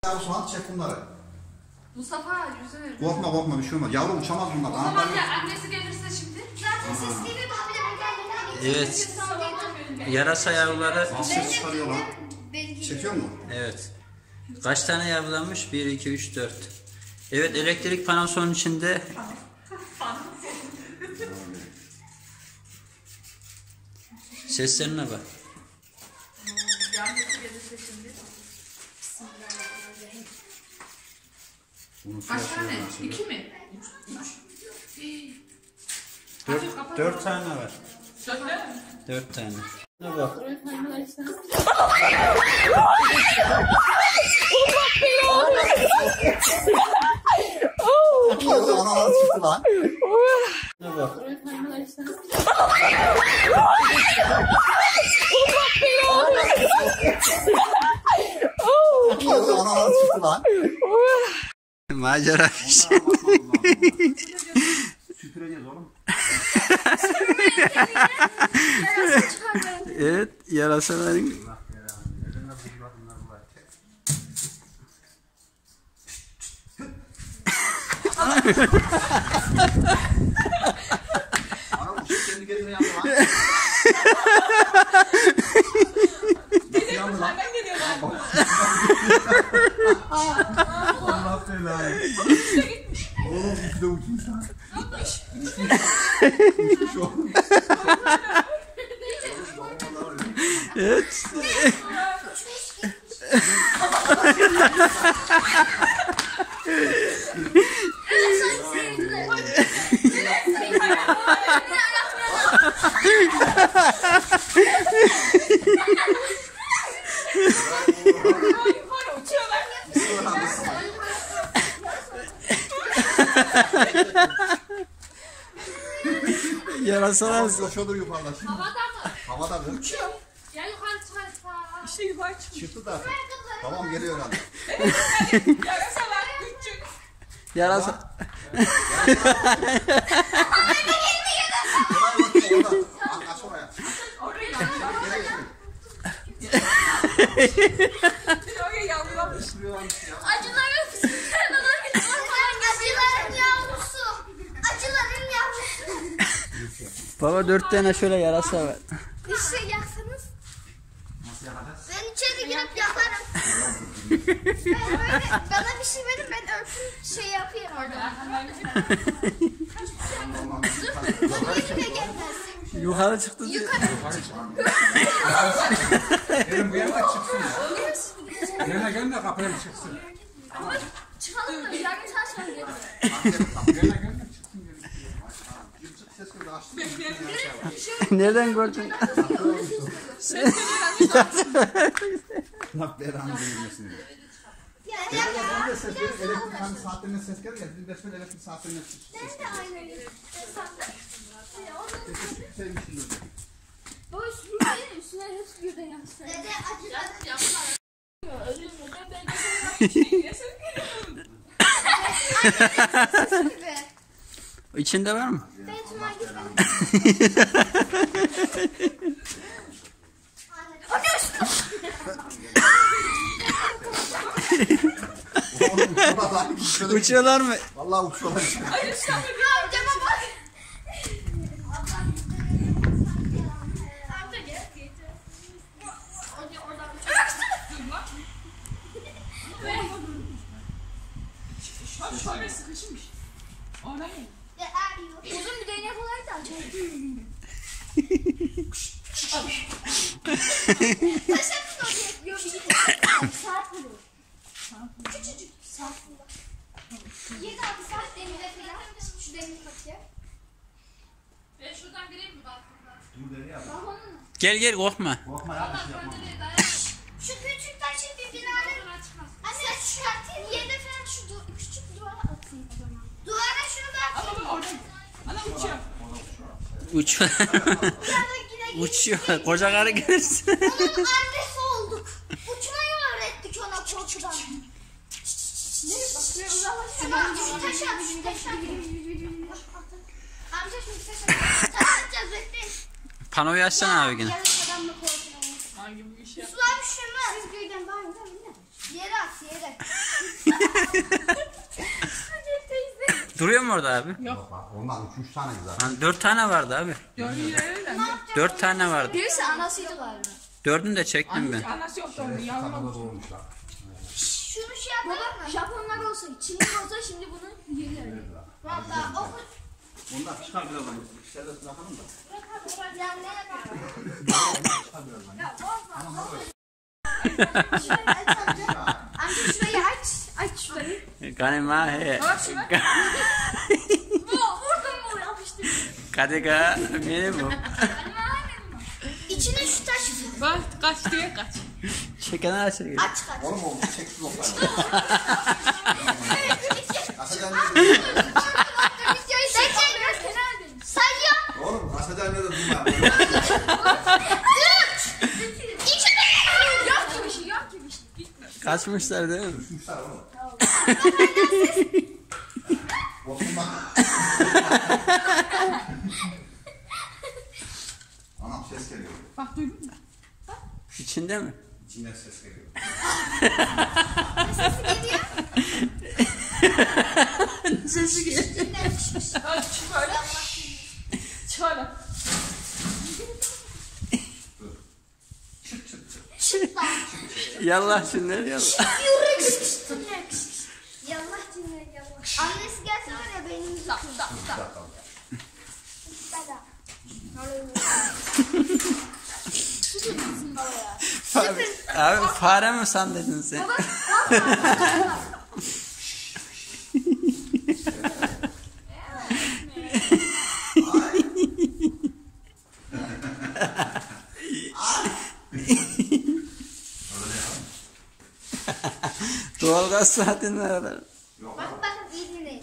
Yavru soğan çek bunları. Mustafa yüzünü. Korkma bir şey olmaz. Yavru uçamaz bunlar. O zaman ya annesi gelirse şimdi. Zaten ses geliyor da habire Evet. Yarasa yavruları. Ses çıkarıyor lan. Çekiyor mu? Evet. Kaç tane yavrulanmış? 1, 2, 3, 4. Evet, elektrik panosunun içinde. Seslerine bak. Annesi gelirse şimdi. Kaç tane? 2 mi? 3. 4 tane var. 4 tane. Ne bak. Analar çıktı lan. Ne bak. Analar çıktı lan. Macera peşinde. Süpüreceğiz oğlum. Evet, yarasaların. Ana bu kendi kendine yandı lan. Nasıl yandı lan? Allah belanı. Oğlum iki de uçmuş lan. Uçmuş oğlum. Evet. Yarasalar. Koşuyordur yukarıda şimdi. Havada mı? Havada mı? Uçuyor. Ya yukarı çıkar. İşte yukarı çıkıyor. Çıktı da. Tamam geliyor herhalde. Yarasalar küçük. Yarasa. Aç oraya. Oraya yavrulanmış. Acıların yavrusu. Acıların yavrusu. Baba 4 tane şöyle yarasa var. Bir şey yaksanız. Nasıl yakacağız? Ben içeri girip yakarım. Ben böyle, bana bir şey verin ben örtün şey yapayım orada. Bana bile gelmez. Yukarı çıktı diyor. Gelin bu yana çıksın ya. Yana gelin de kapıya çıksın. Çıkalım da yarın çalışalım. Yana gelin de çıksın gelin. Ses gibi açtım. Nereden gördün? Bak belanı duyulmasın diye. Yani Ben de ses verim. Elektrik hani saatlerine ses gelir ya. Bizim besmele elektrik saatlerine ses ben de aynı. sevmişim öyle. Bu üstüne üstüne hepsi birden yapsın. Dede acılar. İçinde var mı? Ben tümer gitmedim. Oğlum Uçuyorlar mı? vallahi uçuyorlar. Amcama bak. Amca gel. Oradan şöyle sıkışmış. Ona mı? Uzun bir değnek olaydı açalım. Taşakın oraya yapıyor. Saat buluyor. Küçücük saat buluyor. 7 saat demire falan. Şu demir kapıya. Ben şuradan gireyim mi bak? Gel gel korkma. Korkma ya bir şey yapma. Şu küçük taşı bir binanın. Anne çıkartayım. Yerde falan şu küçük duvara atayım o zaman. Duvara şunu da atayım. Ama orada. Ana uçuyor. Uçuyor. Uçuyor. Koca karı gelirsin. Onun annesi olduk. Uçmayı öğrettik ona korkudan. Nereye bakıyor? Uzaklaşıyor. Şu taşı at. Şu taşı at. Amca şu taşı at. Taş atacağız bekleyin. Panoyu açsana abi yine. Yarış adamla korkuyorum. Hangi bu işi yap? Sular bir şey mi? Siz köyden bağırın değil mi? Yere at yere. Duruyor mu orada abi? Yok bak ondan 3 tane güzel. Lan 4 tane vardı abi. Öyle. 4 tane vardı. Birisi anasıydı galiba. 4'ünü de çektim ben. Anası yoktu onun yavrum. Kadınlar doğurmuşlar. Şunu şey yapalım mı? Japonlar olsa, Çinli olsa şimdi bunu yerler. Valla o Bunlar çıkar birazdan. İşlerde bırakalım da. yani ne yapalım? Amca şurayı aç. Aç şurayı. Kanima he. Bak şimdi. Vurdum mu yapıştırdım. Kadega beni bu. İçine şu taş. Bak kaç diye kaç. Çeken çekiyor. Aç kaç. Oğlum o çekti loklar. Asacan ne Sayıyor. Oğlum asacan ne de duyma. Yok gibi şey, yok gibi şey. Kaçmışlar değil mi? Düşmüşler oğlum. Olsun bak. Anam ses geliyor. Bak duydun mu? İçinde mi? İçinden ses geliyor. Sesi geliyor. Hadi çık böyle. Şöyle. Çıt lan. Yallah şimdi yallah. Yallah dinle yallah. Annesi gelse var ya beynimizi kırdı. Abi fare mi sandın sen? Doğalgaz saati nerede? Bak bakın iyi dinleyin.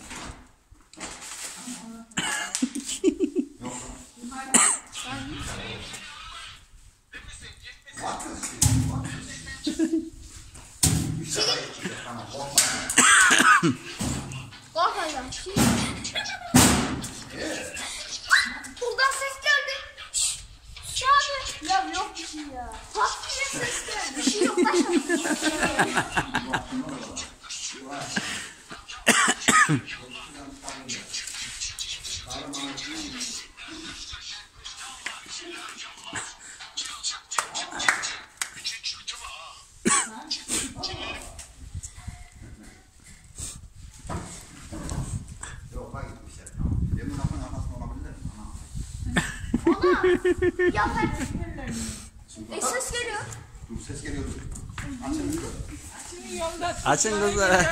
Korkmayacağım. Buradan ses geldi. Şşş abi. Ya yok bir şey ya. Pat diye ses geldi. Bir şey yok. Yok lan gitmişler. Yemin lafın arkasında olabilir mi? Yapar. Ses geliyor. Dur ses geliyor dur. Açın dur. Şimdi yolda. Açın kızlar.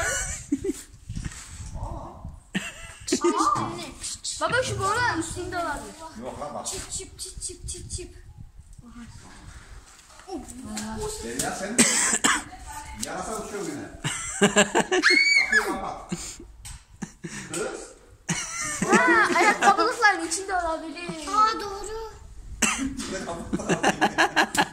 Dinle. Baba şu boruların üstünde olabilir. Yok lan bak. Çip çip çip çip çip çip. Ya sen yarasa uçuyor yine. Kapıyı kapat. Kız. Ha, ayakkabılıkların içinde olabilir. Aa doğru. Kapıyı kapat.